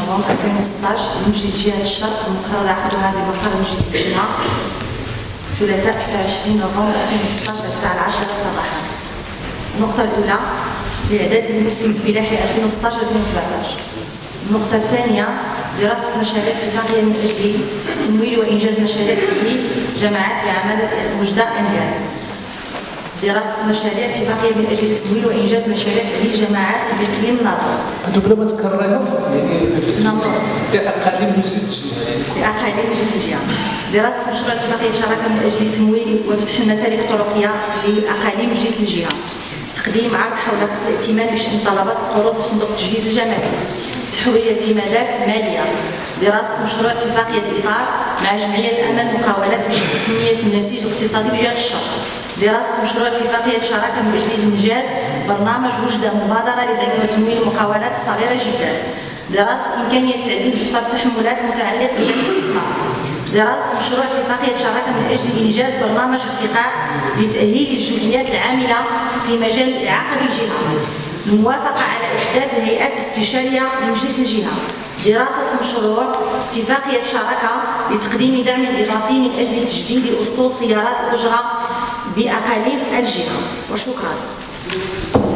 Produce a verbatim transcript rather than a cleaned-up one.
نوفمبر ألفين وستطاش بمجلس جهة الشرق المقرر عقدها بمقر مجلس الجهة ثلاثاء تسعة وعشرين نوفمبر ألفين وستطاش الساعة العاشرة صباحا. النقطة الأولى لإعداد الموسم الفلاحي ألفين وستطاش ألفين وسبعطاش. النقطة الثانية دراسة مشاريع اتفاقية من أجل تمويل وإنجاز مشاريع تأهيل جماعات بعمالة وجدة أنقال. دراسة مشاريع اتفاقية من أجل تمويل وإنجاز مشاريع تأهيل جماعات بإقليم ناظور. أنتم بلا ما تكرروا يعني ناظور. بأقاليم مجلس الجهة. بأقاليم مجلس الجهة. دراسة مشروع اتفاقية شراكة من أجل تمويل وفتح المسالك الطرقية لأقاليم مجلس الجهة. تقديم عرض حول الائتمان بشأن طلبات القروض صندوق التجهيز الجماعي. تحويل اعتمادات مالية. دراسة مشروع اتفاقية إطار مع جمعية أمل مقاولات بشأن تنمية النسيج الاقتصادي بجهة الشرق. دراسة مشروع اتفاقية شراكة من أجل إنجاز برنامج وجدة مبادرة لدعم وتمويل المقاولات الصغيرة جدا. دراسة إمكانية تعديل دفتر التحملات المتعلق بالاستثمار. دراسة مشروع اتفاقية شراكة من أجل إنجاز برنامج ارتقاء لتأهيل الجمعيات العاملة في مجال الإعاقة بالجهة. الموافقة على إحداث الهيئات الاستشارية لمجلس الجهة. دراسة مشروع اتفاقية شراكة لتقديم دعم إضافي من أجل تجديد أسطول سيارات الأجرة بأقاليم الجهة. وشكرا.